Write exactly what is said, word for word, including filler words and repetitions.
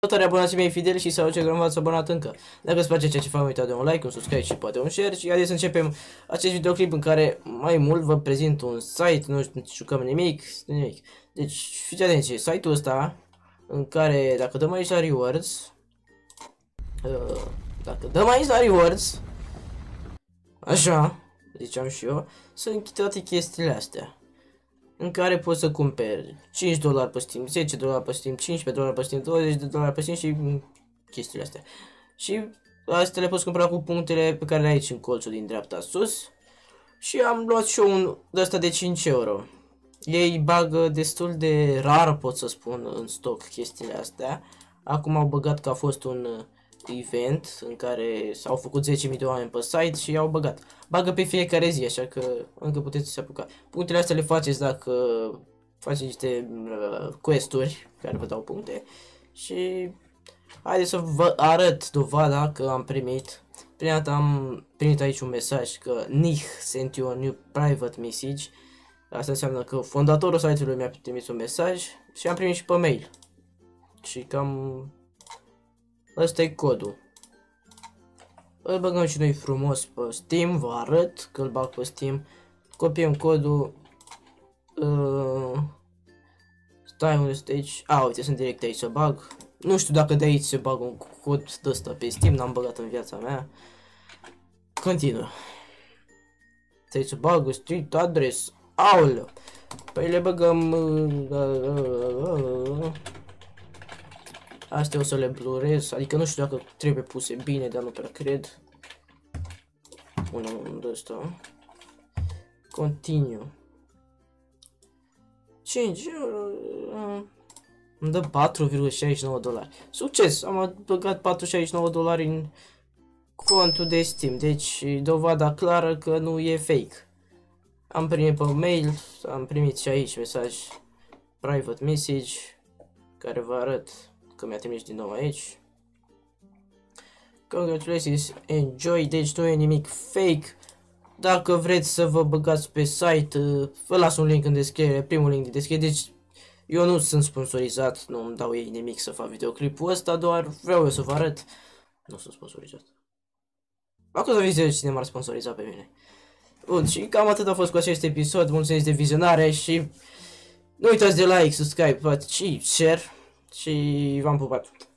Salutare, abonații mei fideli și salut cei care nu v-ați abonat încă. Dacă îți place ceea ce fac, nu uita de un like, un subscribe și poate un share. Și haideți să începem acest videoclip în care mai mult vă prezint un site, nu jucăm nimic, nimic. Deci fiți atenți, site-ul ăsta în care dacă dăm aici la rewards, uh, dacă dăm aici la rewards, așa, ziceam și eu, să închid toate chestiile astea. În care poți să cumperi cinci dolari pe Steam, zece dolari pe Steam, cincisprezece dolari pe Steam, douăzeci de dolari pe Steam și chestiile astea. Și astea le poți cumpăra cu punctele pe care le ai aici în colțul din dreapta sus. Și am luat și eu un de ăsta de cinci euro. Ei bagă destul de rar, pot să spun, în stoc chestiile astea. Acum au băgat că a fost un event în care s-au făcut zece mii de oameni pe site și i-au băgat. Bagă pe fiecare zi, așa că încă puteți să apuca. Punctele astea le faceți dacă faceți niște uh, quest-uri care vă dau puncte. Și haideți să vă arăt dovada că am primit. Prima dată am primit aici un mesaj că Nich sent you a new private message. Asta înseamnă că fondatorul site-ului mi-a trimis un mesaj și am primit și pe mail. Și cam ăsta e codul. Îl băgăm și noi frumos pe Steam, vă arăt că îl bag pe Steam. Copiem codul. Uh, stai unde este aici? A, uite, sunt direct aici să bag. Nu știu dacă de aici se bag un cod de ăsta pe Steam, n-am băgat în viața mea. Continuă. Trebuie să bag street address. Aoleu! Păi le băgăm... Astea o să le blurez, adică nu știu dacă trebuie puse bine, dar nu prea cred. Punem de ăsta. Continue. cinci euro. Îmi dă patru virgulă șaizeci și nouă dolari. Succes! Am băgat patru virgulă șaizeci și nouă dolari în contul de Steam. Deci dovada clară că nu e fake. Am primit pe mail, am primit și aici mesaj private message care vă arăt că mi-a trimis din nou aici. Congratulations, enjoy, deci nu e nimic fake. Dacă vreți să vă băgați pe site, vă las un link în descriere, primul link din descriere. Deci eu nu sunt sponsorizat, nu îmi dau ei nimic să fac videoclipul ăsta, doar vreau eu să vă arăt. Nu sunt sponsorizat. Acum să vedeți cine m-ar sponsoriza pe mine. Bun, și cam atât a fost cu acest episod. Mulțumesc de vizionare și nu uitați de like, subscribe și share. Și v-am pupat.